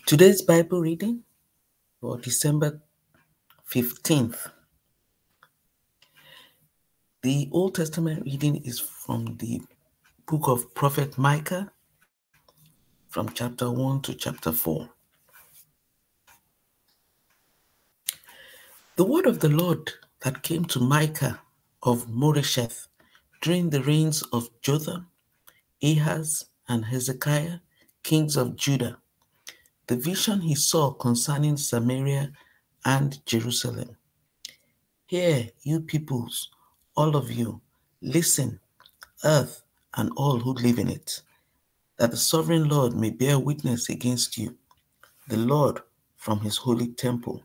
Today's Bible reading for December 15th. The Old Testament reading is from the book of Prophet Micah, from chapter 1 to chapter 4. The word of the Lord that came to Micah of Moresheth during the reigns of Jotham, Ahaz, and Hezekiah, kings of Judah, the vision he saw concerning Samaria and Jerusalem. Hear, you peoples, all of you, listen, earth and all who live in it, that the sovereign Lord may bear witness against you, the Lord from his holy temple.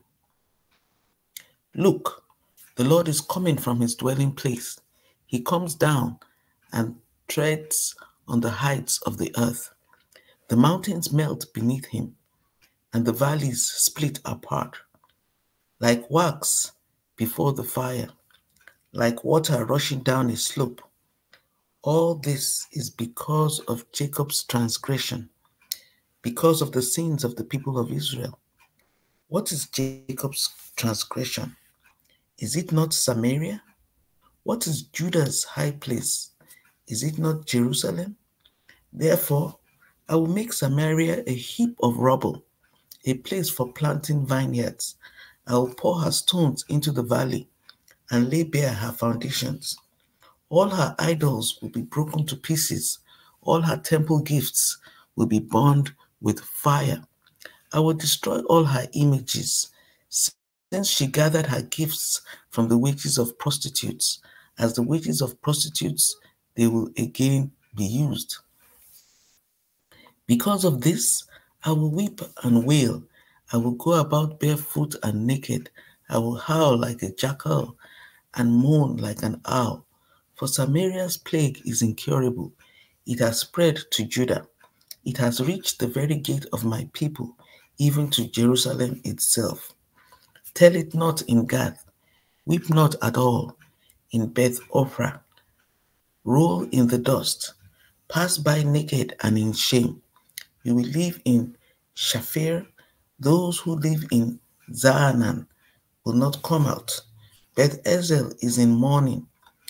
Look, the Lord is coming from his dwelling place. He comes down and treads on the heights of the earth. The mountains melt beneath him, and the valleys split apart. Like wax before the fire, like water rushing down a slope. All this is because of Jacob's transgression, because of the sins of the people of Israel. What is Jacob's transgression? Is it not Samaria? What is Judah's high place? Is it not Jerusalem? Therefore, I will make Samaria a heap of rubble, a place for planting vineyards. I will pour her stones into the valley and lay bare her foundations. All her idols will be broken to pieces. All her temple gifts will be burned with fire. I will destroy all her images, since she gathered her gifts from the wages of prostitutes. As the wages of prostitutes, they will again be used. Because of this, I will weep and wail. I will go about barefoot and naked. I will howl like a jackal and moan like an owl. For Samaria's plague is incurable. It has spread to Judah. It has reached the very gate of my people, even to Jerusalem itself. Tell it not in Gath. Weep not at all in Beth Ophrah. Roll in the dust. Pass by naked and in shame. You will live in Shaphir. Those who live in Zaanan will not come out. Beth Ezel is in mourning.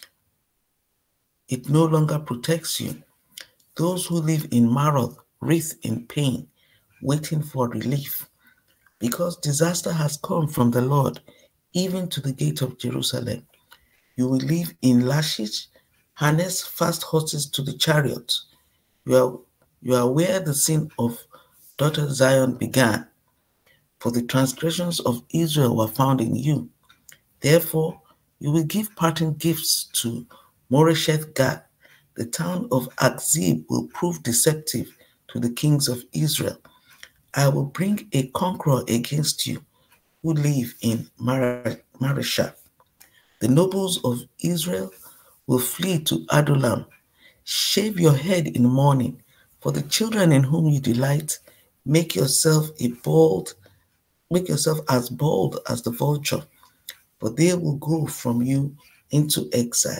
It no longer protects you. Those who live in Maroth writhe in pain, waiting for relief. Because disaster has come from the Lord, even to the gate of Jerusalem. You will live in Lachish, harness fast horses to the chariot. You are where the sin of daughter Zion began, for the transgressions of Israel were found in you. Therefore, you will give parting gifts to Moresheth Gath. The town of Akzib will prove deceptive to the kings of Israel. I will bring a conqueror against you who live in Mareshah. The nobles of Israel will flee to Adullam. Shave your head in mourning, for the children in whom you delight. Make yourself as bold as the vulture, for they will go from you into exile.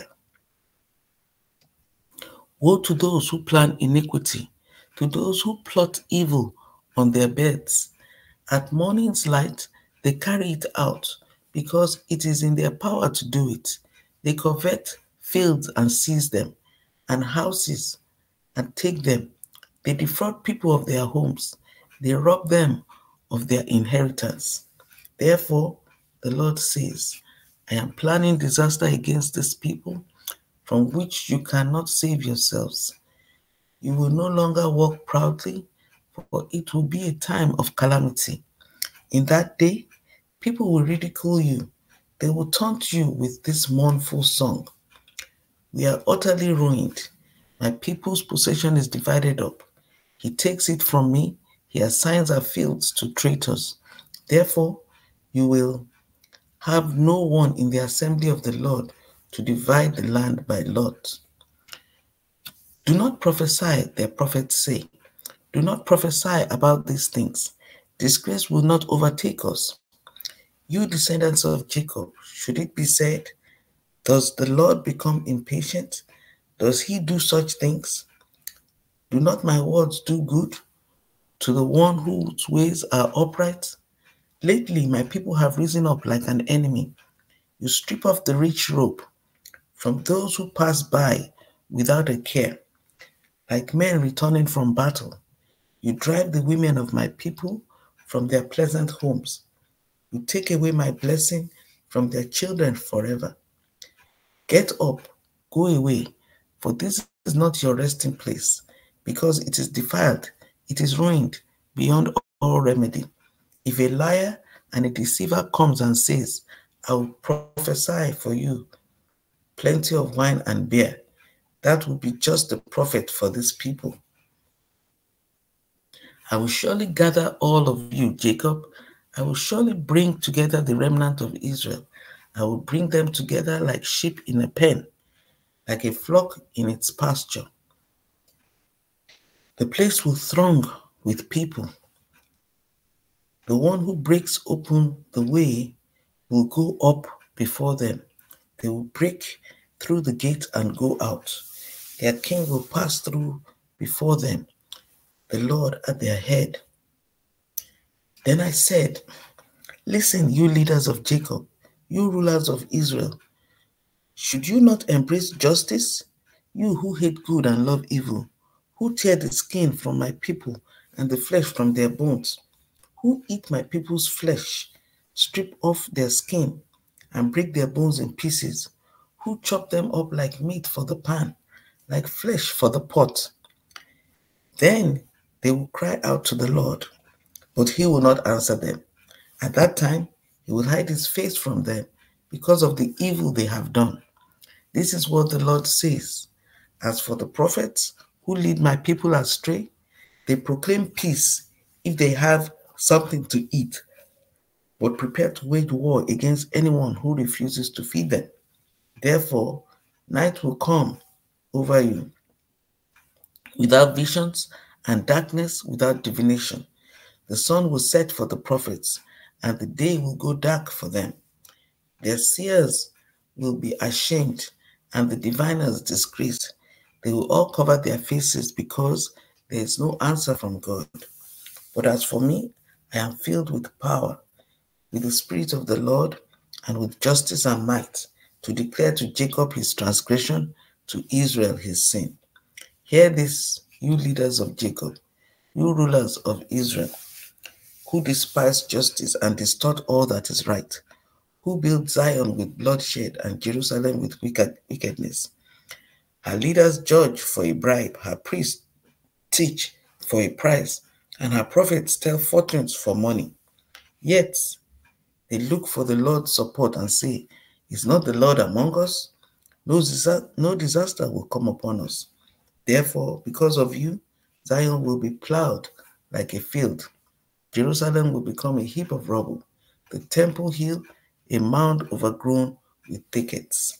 Woe to those who plan iniquity, to those who plot evil on their beds. At morning's light, they carry it out, because it is in their power to do it. They covet fields and seize them, and houses and take them. They defraud people of their homes. They rob them of their inheritance. Therefore, the Lord says, I am planning disaster against this people, from which you cannot save yourselves. You will no longer walk proudly, for it will be a time of calamity. In that day, people will ridicule you. They will taunt you with this mournful song. We are utterly ruined. My people's possession is divided up. He takes it from me. He assigns our fields to traitors. Therefore, you will have no one in the assembly of the Lord to divide the land by lot. Do not prophesy, their prophets say. Do not prophesy about these things. Disgrace will not overtake us. You descendants of Jacob, should it be said, does the Lord become impatient? Does he do such things? Do not my words do good? to the one whose ways are upright. Lately, my people have risen up like an enemy. You strip off the rich robe from those who pass by without a care, like men returning from battle. You drive the women of my people from their pleasant homes. You take away my blessing from their children forever. Get up, go away, for this is not your resting place, because it is defiled, it is ruined beyond all remedy. If a liar and a deceiver comes and says, I will prophesy for you plenty of wine and beer, that would be just the prophet for this people. I will surely gather all of you, Jacob. I will surely bring together the remnant of Israel. I will bring them together like sheep in a pen, like a flock in its pasture. The place will throng with people. The one who breaks open the way will go up before them. They will break through the gate and go out. Their king will pass through before them, the Lord at their head. Then I said, listen, you leaders of Jacob, you rulers of Israel. Should you not embrace justice? You who hate good and love evil, who tear the skin from my people and the flesh from their bones, who eat my people's flesh, strip off their skin, and break their bones in pieces, who chop them up like meat for the pan, like flesh for the pot. Then they will cry out to the Lord, but he will not answer them. At that time, he will hide his face from them because of the evil they have done. This is what the Lord says. As for the prophets who lead my people astray, they proclaim peace if they have something to eat, but prepare to wage war against anyone who refuses to feed them. Therefore, night will come over you without visions, and darkness without divination. The sun will set for the prophets, and the day will go dark for them. Their seers will be ashamed, and the diviners disgraced. They will all cover their faces because there is no answer from God. But as for me, I am filled with power, with the Spirit of the Lord, and with justice and might, to declare to Jacob his transgression, to Israel his sin. Hear this, you leaders of Jacob, you rulers of Israel, who despise justice and distort all that is right, who build Zion with bloodshed and Jerusalem with wickedness. Her leaders judge for a bribe, her priests teach for a price, and her prophets tell fortunes for money. Yet they look for the Lord's support and say, is not the Lord among us? No disaster will come upon us. Therefore, because of you, Zion will be plowed like a field. Jerusalem will become a heap of rubble, the temple hill a mound overgrown with thickets.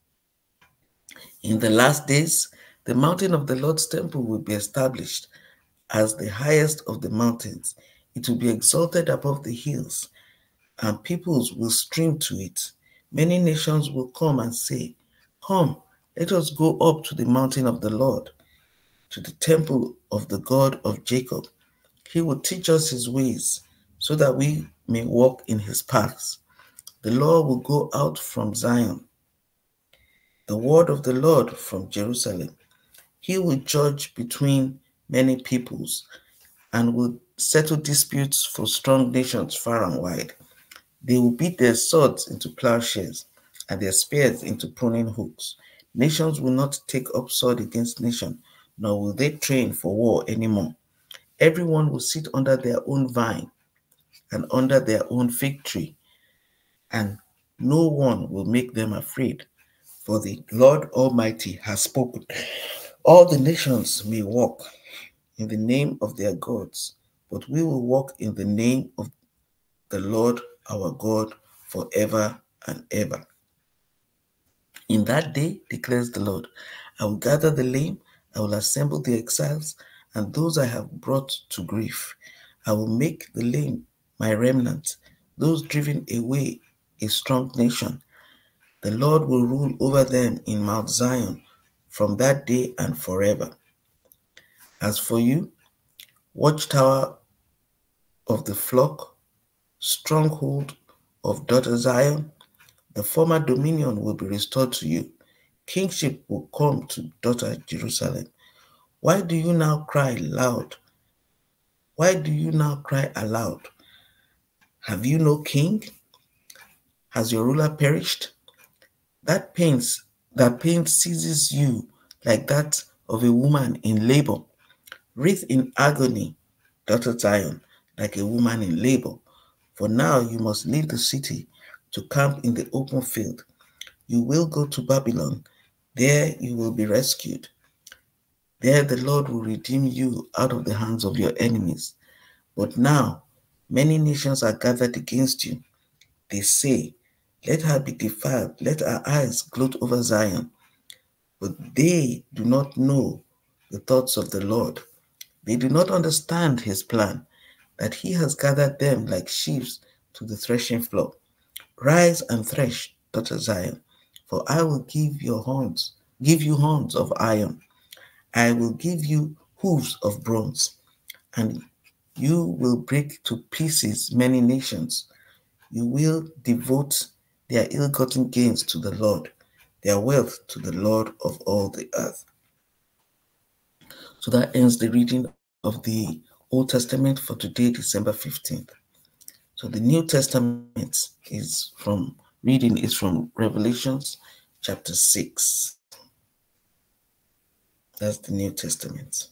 In the last days, the mountain of the Lord's temple will be established as the highest of the mountains. It will be exalted above the hills, and peoples will stream to it. Many nations will come and say, come, let us go up to the mountain of the Lord, to the temple of the God of Jacob. He will teach us his ways, so that we may walk in his paths. The Lord will go out from Zion, the word of the Lord from Jerusalem. He will judge between many peoples and will settle disputes for strong nations far and wide. They will beat their swords into plowshares and their spears into pruning hooks. Nations will not take up sword against nation, nor will they train for war anymore. Everyone will sit under their own vine and under their own fig tree, and no one will make them afraid. For the Lord Almighty has spoken. All the nations may walk in the name of their gods, but we will walk in the name of the Lord our God forever and ever. In that day, declares the Lord, I will gather the lame, I will assemble the exiles, and those I have brought to grief. I will make the lame my remnant, those driven away a strong nation. The Lord will rule over them in Mount Zion from that day and forever. As for you, watchtower of the flock, stronghold of daughter Zion. The former dominion will be restored to you. Kingship will come to daughter Jerusalem. Why do you now cry loud? Why do you now cry aloud? Have you no king? Has your ruler perished? That pain seizes you like that of a woman in labor. Writhe in agony, daughter Zion, like a woman in labor. For now you must leave the city to camp in the open field. You will go to Babylon. There you will be rescued. There the Lord will redeem you out of the hands of your enemies. But now many nations are gathered against you. They say, let her be defiled, let our eyes gloat over Zion. But they do not know the thoughts of the Lord. They do not understand his plan, that he has gathered them like sheep to the threshing floor. Rise and thresh, daughter Zion, for I will give you horns of iron. I will give you hooves of bronze, and you will break to pieces many nations. You will devote their ill-gotten gains to the Lord, their wealth to the Lord of all the earth. So that ends the reading of the Old Testament for today, December 15th. So the New Testament is from Revelations chapter 6. That's the New Testament.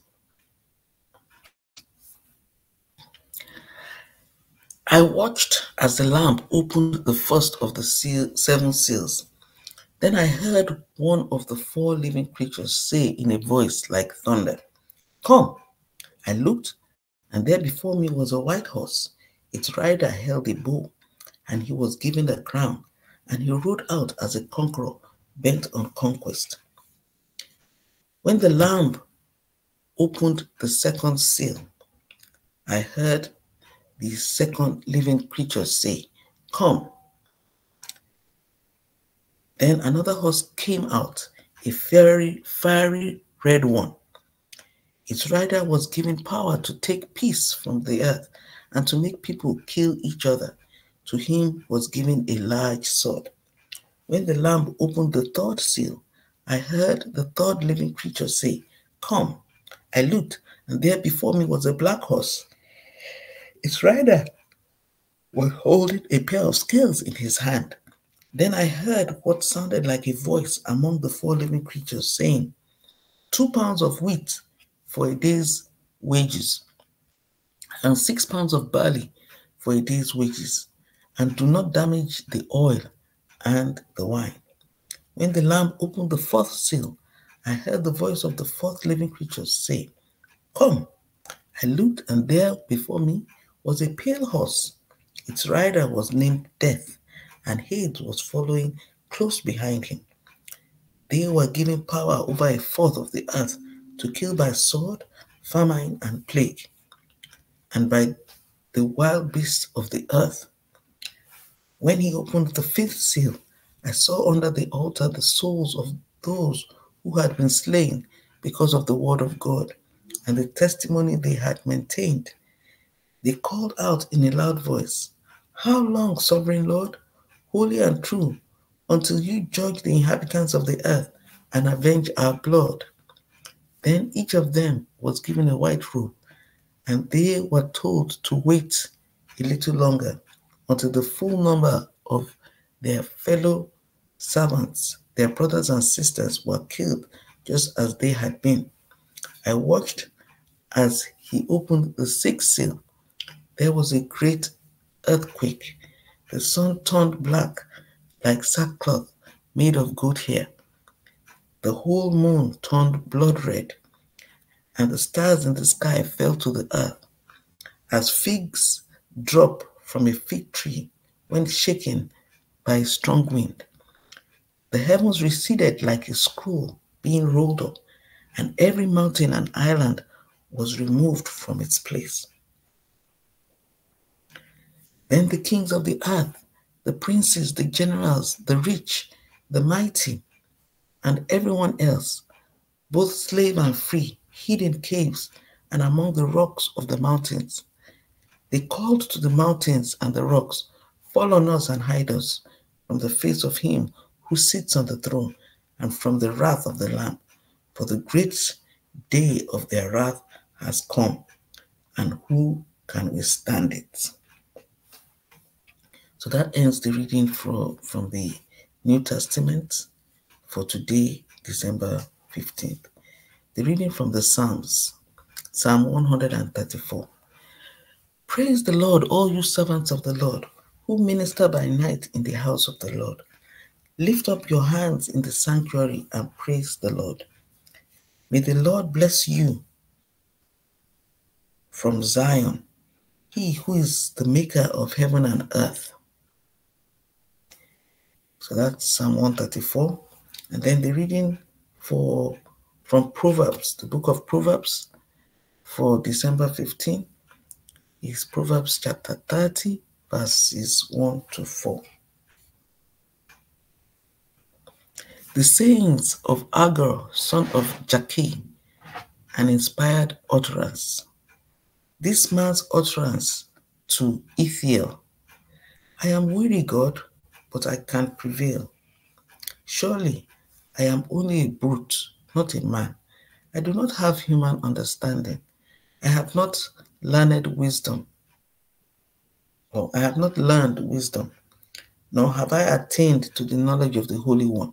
I watched as the Lamb opened the first of the seven seals. Then I heard one of the four living creatures say in a voice like thunder, "Come." I looked, and there before me was a white horse. Its rider held a bow, and he was given a crown, and he rode out as a conqueror bent on conquest. When the Lamb opened the second seal, I heard the second living creature say, "Come." Then another horse came out, a fiery red one. Its rider was given power to take peace from the earth and to make people kill each other. To him was given a large sword. When the Lamb opened the third seal, I heard the third living creature say, "Come." I looked, and there before me was a black horse. Its rider was holding a pair of scales in his hand. Then I heard what sounded like a voice among the four living creatures saying, 2 pounds of wheat for a day's wages, and 6 pounds of barley for a day's wages, and do not damage the oil and the wine. When the Lamb opened the fourth seal, I heard the voice of the fourth living creature say, "Come." I looked, and there before me was a pale horse. Its rider was named Death, and Hades was following close behind him. They were given power over a fourth of the earth to kill by sword, famine, and plague, and by the wild beasts of the earth. When he opened the fifth seal, I saw under the altar the souls of those who had been slain because of the word of God and the testimony they had maintained. They called out in a loud voice, "How long, sovereign Lord, holy and true, until you judge the inhabitants of the earth and avenge our blood?" Then each of them was given a white robe, and they were told to wait a little longer until the full number of their fellow servants, their brothers and sisters, were killed just as they had been. I watched as he opened the sixth seal. There was a great earthquake. The sun turned black like sackcloth made of goat hair. The whole moon turned blood red, and the stars in the sky fell to the earth, as figs drop from a fig tree when shaken by a strong wind. The heavens receded like a scroll being rolled up, and every mountain and island was removed from its place. Then the kings of the earth, the princes, the generals, the rich, the mighty, and everyone else, both slave and free, hid in caves and among the rocks of the mountains. They called to the mountains and the rocks, fall on us and hide us from the face of him who sits on the throne and from the wrath of the Lamb. For the great day of their wrath has come, and who can withstand it? So that ends the reading from the New Testament for today, December 15th. The reading from the Psalms, Psalm 134. Praise the Lord, all you servants of the Lord, who minister by night in the house of the Lord. Lift up your hands in the sanctuary and praise the Lord. May the Lord bless you from Zion, he who is the maker of heaven and earth. So that's Psalm 134. And then the reading from Proverbs, the book of Proverbs for December 15 is Proverbs chapter 30, verses 1 to 4. The sayings of Agur, son of Jakeh, an inspired utterance. This man's utterance to Ithiel. I am weary, God, but I can't prevail. Surely I am only a brute, not a man. I do not have human understanding. I have not learned wisdom, nor have I attained to the knowledge of the Holy One,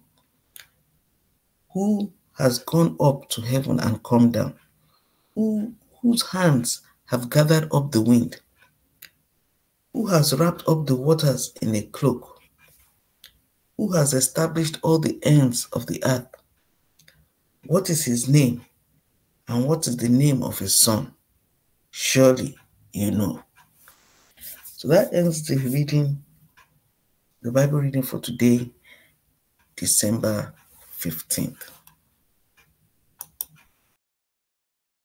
who has gone up to heaven and come down, whose hands have gathered up the wind, who has wrapped up the waters in a cloak, who has established all the ends of the earth. What is his name, and what is the name of his son? Surely you know. So that ends the Bible reading for today, December 15th.